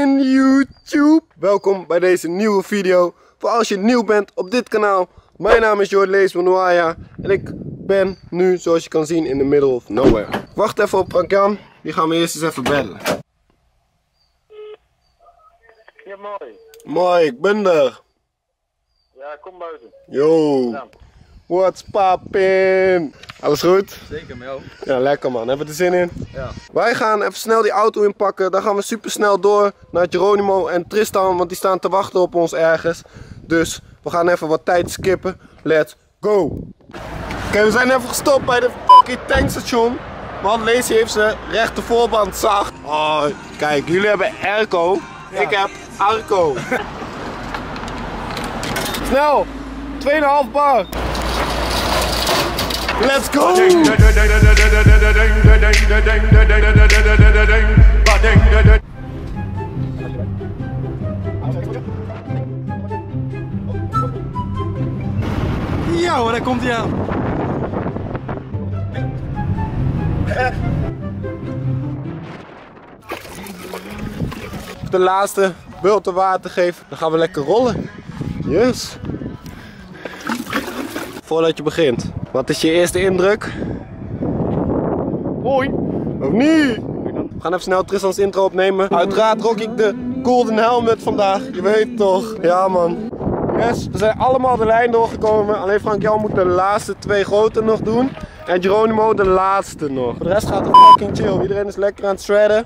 in YouTube. Welkom bij deze nieuwe video. Voor als je nieuw bent op dit kanaal. Mijn naam is Jordan Leesmanoaya en ik ben nu, zoals je kan zien, in the middle of nowhere. Wacht even op Frank-Jan, die gaan we eerst eens even bellen. Ja, mooi. Mooi, ik ben er. Ja, kom buiten. Yo, what's poppin'? Alles goed? Zeker, met jou. Ja, lekker man. Hebben we er zin in? Ja. Wij gaan even snel die auto inpakken. Dan gaan we super snel door naar Geronimo en Tristan, want die staan te wachten op ons ergens. Dus we gaan even wat tijd skippen. Let's go! Oké, we zijn even gestopt bij de fucking tankstation. Want Lacey heeft zijn rechter voorband zacht. Oh, kijk, jullie hebben airco. Ja. Ik heb arco. Snel! 2,5 bar! Let's go! Ja hoor, daar komt hij aan. De laatste bulten water geven, dan gaan we lekker rollen. Yes! Voordat je begint, wat is je eerste indruk? Hoi! Of niet? We gaan even snel Tristan's intro opnemen. Uiteraard rock ik de golden helmet vandaag, je weet toch? Ja man. Yes, we zijn allemaal de lijn doorgekomen. Alleen Frank-Jan moet de laatste 2 grote nog doen. En Geronimo de laatste nog. Voor de rest gaat het fucking chill. Iedereen is lekker aan het shredden.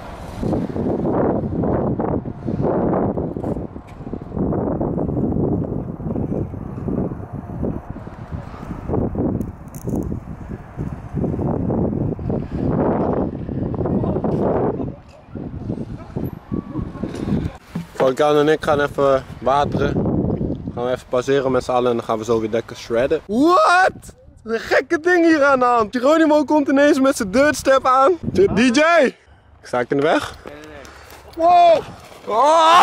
Frank-Jan en ik gaan even wateren. Gaan we even pauzeren met z'n allen en dan gaan we zo weer lekker shredden. What? Een gekke ding hier aan de hand. Geronimo komt ineens met zijn dirtstep aan. DJ! Sta ik in de weg? Nee. Wow! Oh.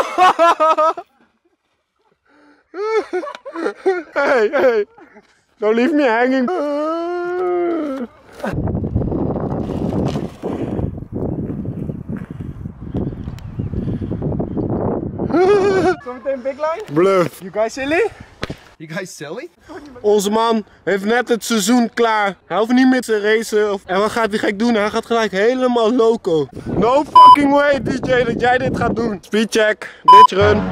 Hey. Don't leave me hanging. Zometeen big line? Bluff. You guys silly? You guys silly? Onze man heeft net het seizoen klaar. Hij hoeft niet meer te racen. En wat gaat hij gek doen? Hij gaat gelijk helemaal loco. No fucking way DJ dat jij dit gaat doen. Speed check, ditch run.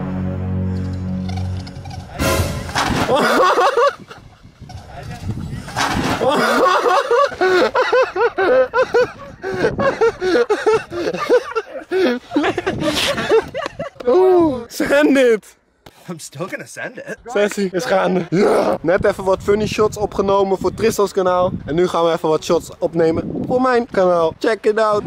Oeh, send it! I'm still gonna send it. Sessie is gaande. Ja. Net even wat funny shots opgenomen voor Tristan's kanaal. En nu gaan we even wat shots opnemen voor mijn kanaal. Check it out!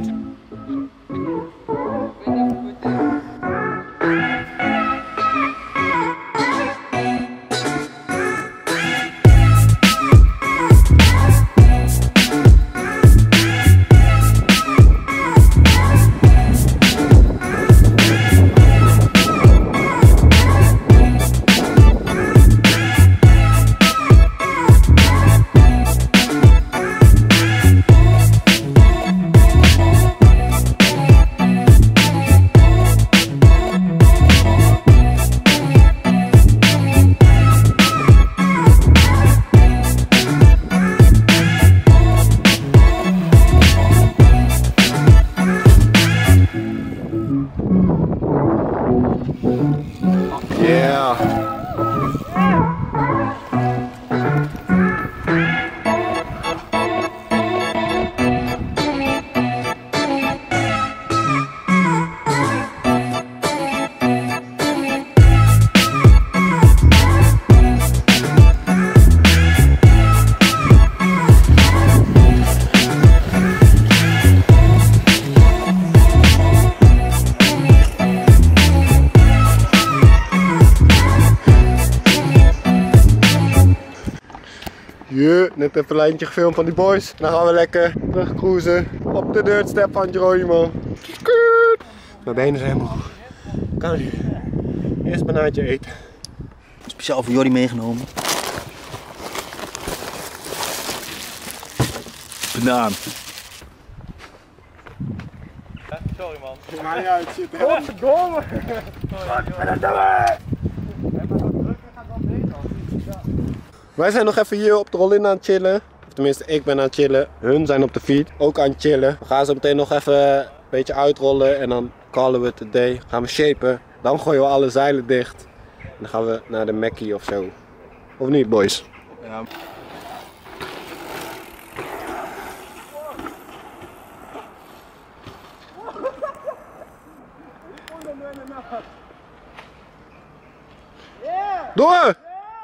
Yeah. Net even een lijntje gefilmd van die boys. Dan gaan we lekker terug cruisen op de dirtstep van Geronimo. Mijn benen zijn moe. Kan niet. Eerst een banaantje eten. Speciaal voor Jordi meegenomen. Banaan. Sorry man. Maakt niet uit, shit. Godverdomme! Wij zijn nog even hier op de Rollin aan het chillen. Of tenminste, ik ben aan het chillen. Hun zijn op de fiets, ook aan het chillen. We gaan zo meteen nog even een beetje uitrollen en dan callen we het a day. Gaan we shapen. Dan gooien we alle zeilen dicht. En dan gaan we naar de Mackie of zo. Of niet, boys? Ja. Door!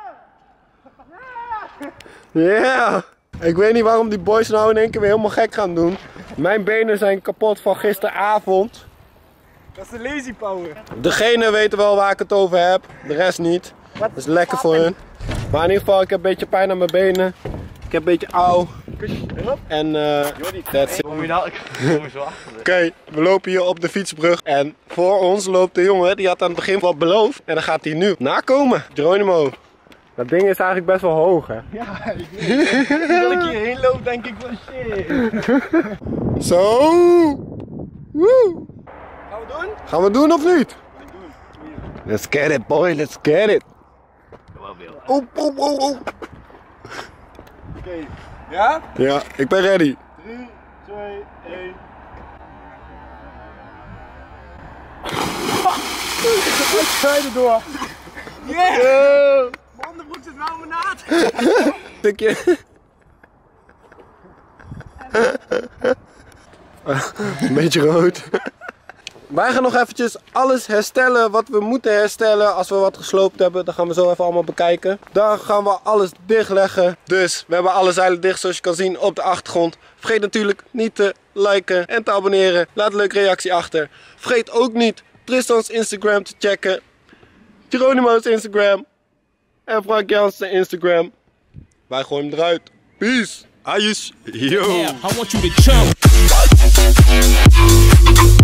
Ja! Ik weet niet waarom die boys nou in één keer weer helemaal gek gaan doen. Mijn benen zijn kapot van gisteravond. Dat is de lazy power. Degene weten wel waar ik het over heb, de rest niet. Dat is lekker voor hun. Maar in ieder geval, ik heb een beetje pijn aan mijn benen. Ik heb een beetje auw. En that's it. Kom je nou? Ik kom zo achter. Oké, we lopen hier op de fietsbrug. En voor ons loopt de jongen, die had aan het begin wat beloofd. En dan gaat hij nu nakomen. Geronimo, dat ding is eigenlijk best wel hoog, hè? Ja, ik weet het. Als ik hierheen loop, denk ik van shit. Zo! Woe! Gaan we doen? Gaan we doen of niet? Let's get it, boy, let's get it. Oh, oh, oh, oh. Oké. Ja? Ja, ik ben ready. 3, 2, 1. Ik ga erdoor. Yeah! Mijn onderbroek zit wel in mijn naad. Stukje. Een beetje rood. Wij gaan nog eventjes alles herstellen wat we moeten herstellen als we wat gesloopt hebben. Dat gaan we zo even allemaal bekijken. Dan gaan we alles dichtleggen. Dus we hebben alle zeilen dicht zoals je kan zien op de achtergrond. Vergeet natuurlijk niet te liken en te abonneren. Laat een leuke reactie achter. Vergeet ook niet Tristan's Instagram te checken. Geronimo's Instagram. En Frank Jansen's Instagram. Wij gooien hem eruit. Peace. Ayus. Yo. Yeah, I want you to jump.